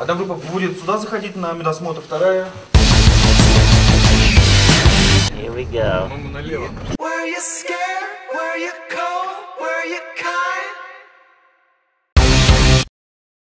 Одна группа будет сюда заходить на медосмотр, вторая... Here we go. По-моему, налево.